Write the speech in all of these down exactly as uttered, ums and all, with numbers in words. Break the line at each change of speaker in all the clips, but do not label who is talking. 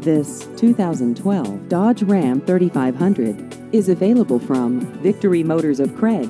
This two thousand twelve Dodge Ram thirty-five hundred is available from Victory Motors of Craig.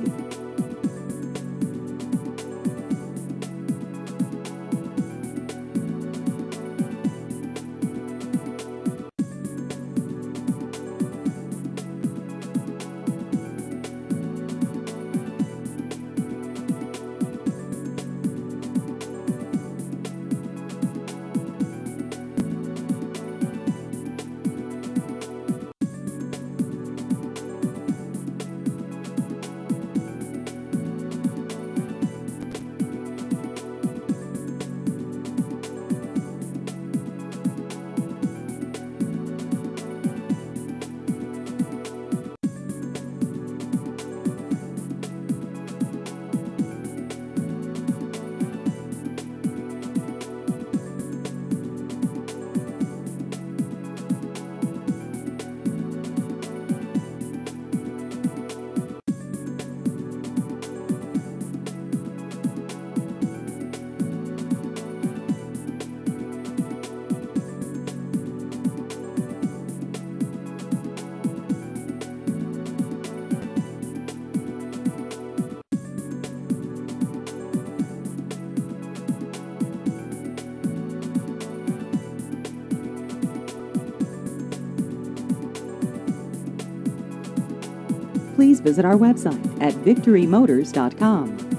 Please visit our website at victory motors dot com.